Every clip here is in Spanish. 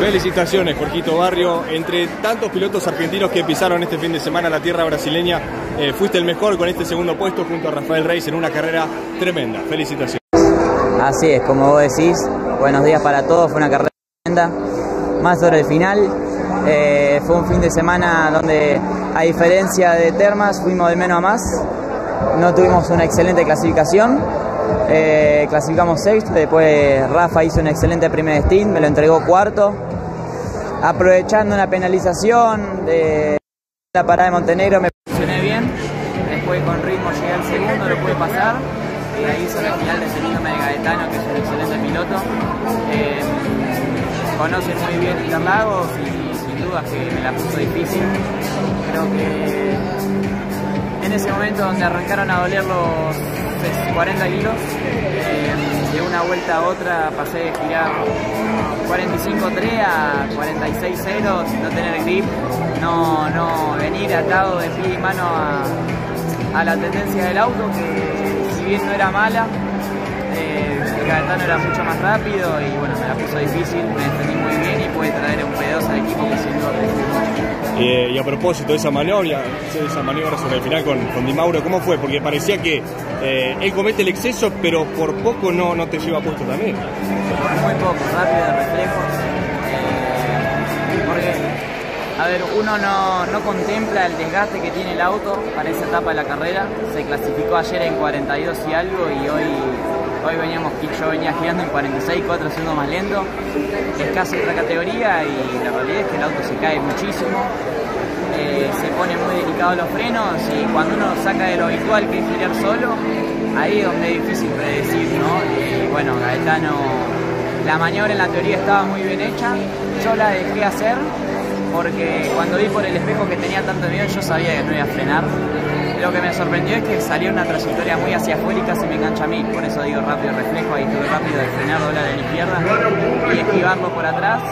Felicitaciones, Jorgito Barrio. Entre tantos pilotos argentinos que pisaron este fin de semana la tierra brasileña, fuiste el mejor con este segundo puesto junto a Rafael Reis en una carrera tremenda. Felicitaciones. Así es, como vos decís, buenos días para todos, fue una carrera tremenda. Más sobre el final, fue un fin de semana donde, a diferencia de Termas, fuimos de menos a más. No tuvimos una excelente clasificación, clasificamos sexto, después Rafa hizo un excelente primer stint, me lo entregó cuarto, aprovechando una penalización de la parada de Montenegro me posicioné bien, después con ritmo llegué al segundo, lo pude pasar, y ahí hizo la final defendiéndome de Gaetano, que es un excelente piloto. Conocen muy bien Interlagos y sin duda que me la puso difícil. Creo que en ese momento donde arrancaron a doler los 40 kilos, de una vuelta a otra pasé de girar 45.3 a 46.0 sin no tener grip, no venir atado de pie y mano a la tendencia del auto, que si bien no era mala, el Gaetano era mucho más rápido y bueno, me la puso difícil, me defendí muy bien y pude traer un P2 al equipo que sin duda y a propósito de esa maniobra sobre el final con Di Mauro, ¿cómo fue? Porque parecía que él comete el exceso, pero por poco no te lleva puesto también. Muy poco, rápido de reflejos. Porque, a ver, uno no contempla el desgaste que tiene el auto para esa etapa de la carrera. Se clasificó ayer en 42 y algo y hoy yo venía girando en 46.4 siendo más lento. Es casi otra categoría y la realidad es que el auto se cae muchísimo. Se pone muy delicado los frenos y cuando uno saca de lo habitual que es girar solo, ahí es donde es difícil predecir, ¿no? Y bueno, Gaetano, la maniobra en la teoría estaba muy bien hecha, yo la dejé hacer porque cuando vi por el espejo que tenía tanto miedo yo sabía que no iba a frenar. Lo que me sorprendió es que salió una trayectoria muy hacia afuera y casi me engancha a mí, por eso digo rápido reflejo, ahí estuve rápido de frenar, doblar a la izquierda y esquivarlo por atrás.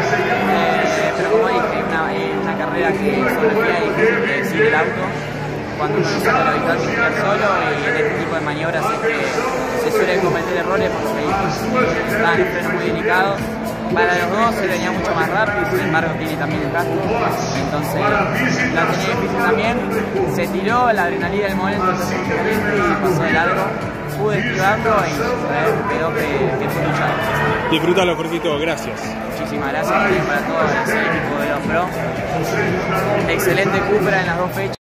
Pero como dije, una carrera que sobre el día es difícil de decir el auto, cuando uno no sabe lo habitual que girar solo, y en este tipo de maniobras es que se suelen cometer errores porque están en frenos muy delicados. Para los dos se venía mucho más rápido y sin embargo tiene también el casco, entonces la tenía difícil también, se tiró la adrenalina del momento y pasó de largo, pude esquivarlo y quedó que fue luchado. Disfrútalo, Jorgito, gracias. Muchísimas gracias para todo el equipo de los Pro, excelente Cupra en las dos fechas.